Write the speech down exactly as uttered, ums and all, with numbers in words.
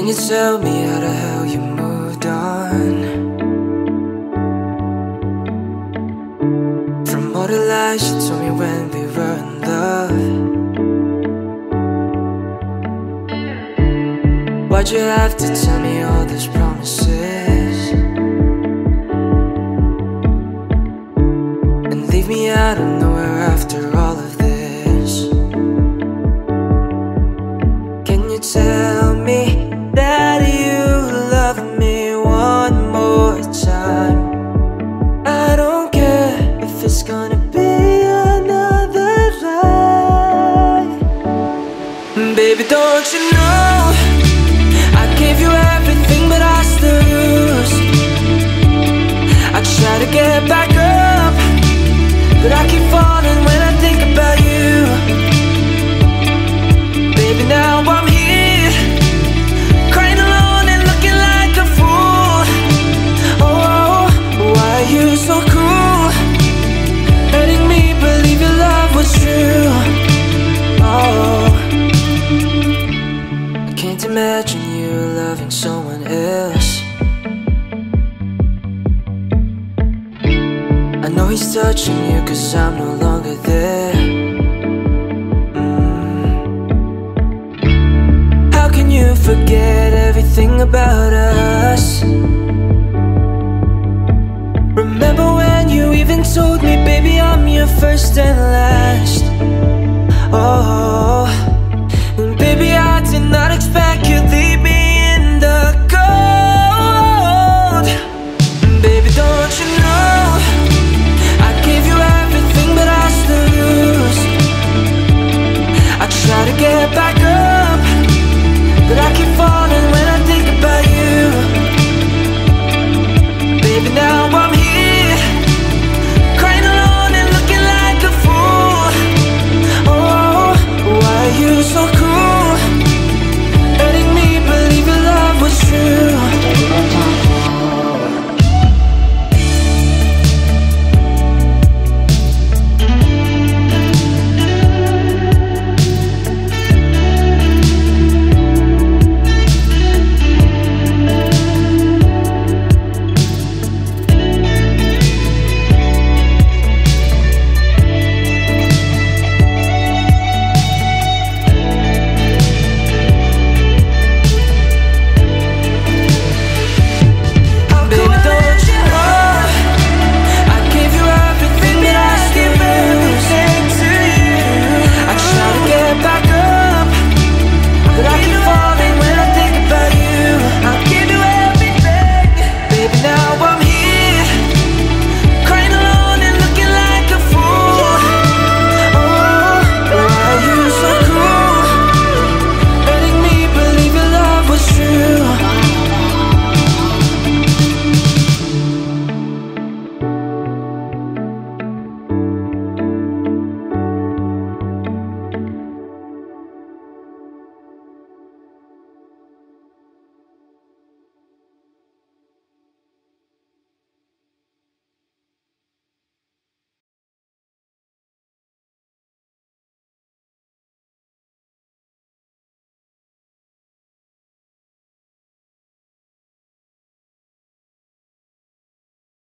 Can you tell me how the hell you moved on from all the lies you told me when we were in love? Why'd you have to tell me all these promises and leave me out of nowhere after all of this? Can you tell me that you love me one more time? I don't care if it's gonna be another lie. Baby, don't you know I gave you everything but I still lose. I try to get back up, but I keep falling when I think about you. Baby, now I'm here, crying alone and looking like a fool. Oh, why are you so cruel, letting me believe your love was true? Oh, I can't imagine you loving someone else. I know he's touching you cause I'm no longer there. mm. How can you forget everything about us? Remember when you even told me, baby, I'm your first and last. Oh,